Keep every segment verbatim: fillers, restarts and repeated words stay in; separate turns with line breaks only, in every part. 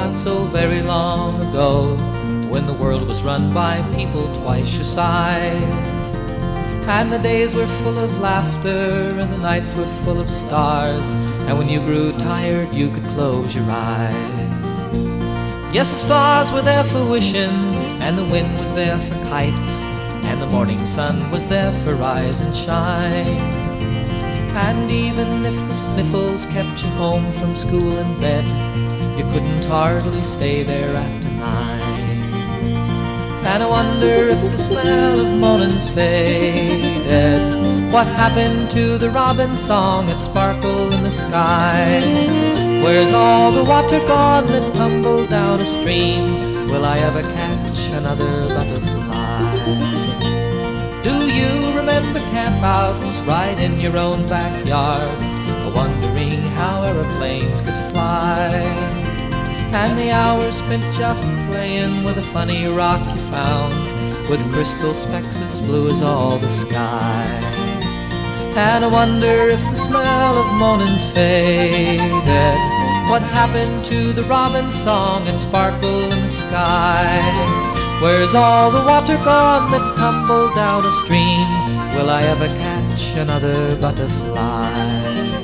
not so very long ago, when the world was run by people twice your size, and the days were full of laughter and the nights were full of stars, and when you grew tired you could close your eyes. Yes, the stars were there for wishing, and the wind was there for kites, and the morning sun was there for rise and shine. And even if the sniffles kept you home from school and bed, you couldn't hardly stay there after nine. And I wonder if the smell of morning's faded. What happened to the robin song that sparkled in the sky? Where's all the water gone that tumbled down a stream? Will I ever catch another butterfly? Do you remember campouts right in your own backyard, wondering how aeroplanes could fly? And the hours spent just playing with a funny rock you found, with crystal specks as blue as all the sky. And I wonder if the smell of morning's faded. What happened to the robin song that sparkled in the sky? Where's all the water gone that tumbled down a stream? Will I ever catch another butterfly?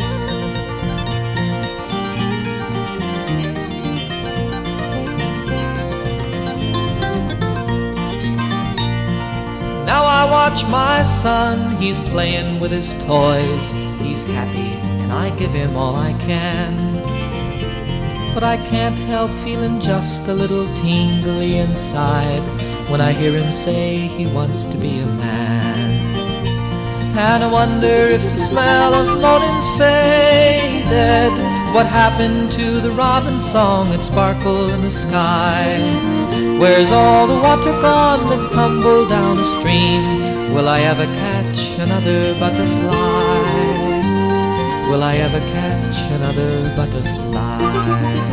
Now I watch my son, he's playing with his toys. He's happy and I give him all I can, but I can't help feeling just a little tingly inside when I hear him say he wants to be a man. And I wonder if the smell of morning's faded. What happened to the robin song that sparkled in the sky? Where's all the water gone that tumbled down a stream? Will I ever catch another butterfly? Will I ever catch another butterfly?